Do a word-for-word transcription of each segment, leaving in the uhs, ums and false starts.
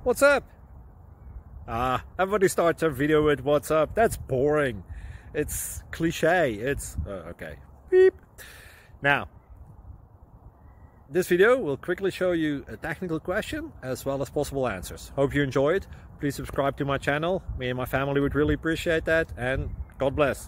What's up? Ah, everybody starts their video with what's up. That's boring. It's cliche. It's uh, okay. Beep. Now, this video will quickly show you a technical question as well as possible answers. Hope you enjoy it. Please subscribe to my channel. Me and my family would really appreciate that, and God bless.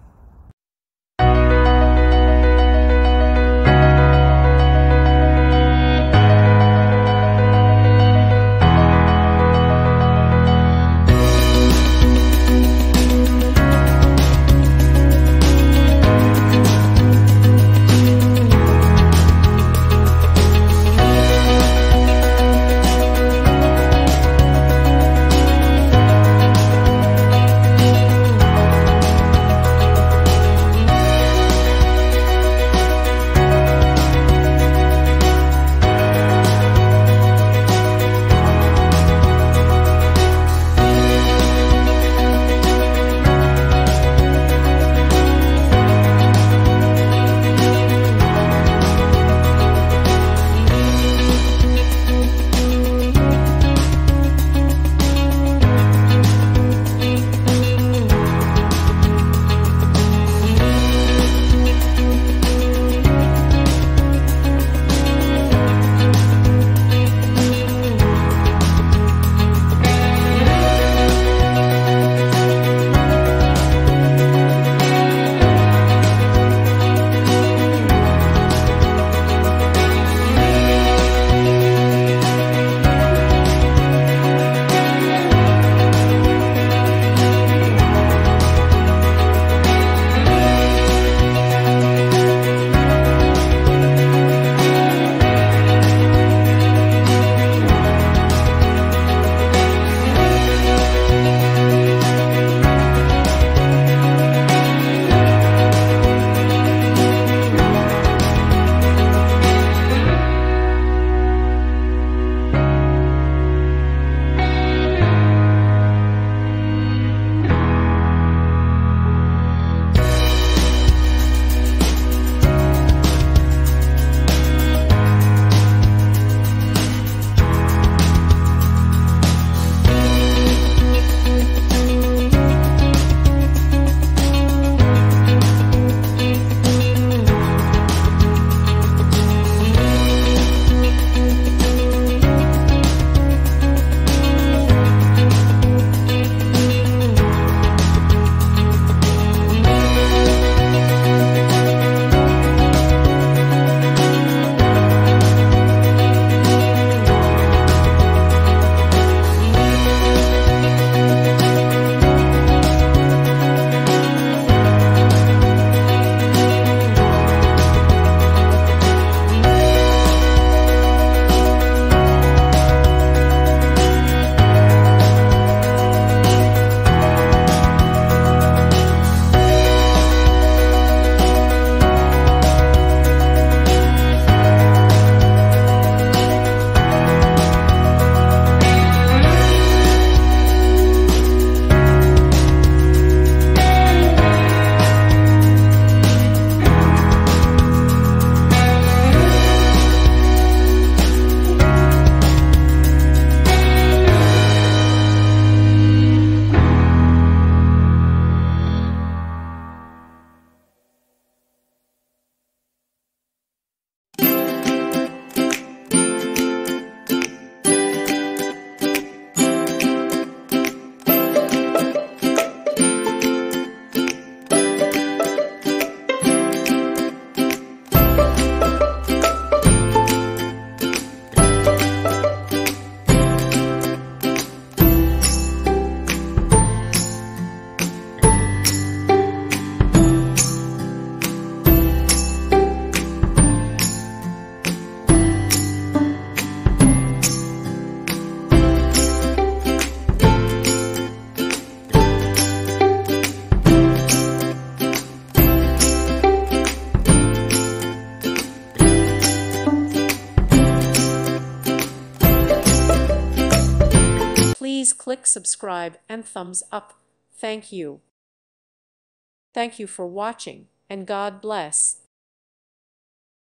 Please click subscribe and thumbs up. Thank you. Thank you for watching, and God bless.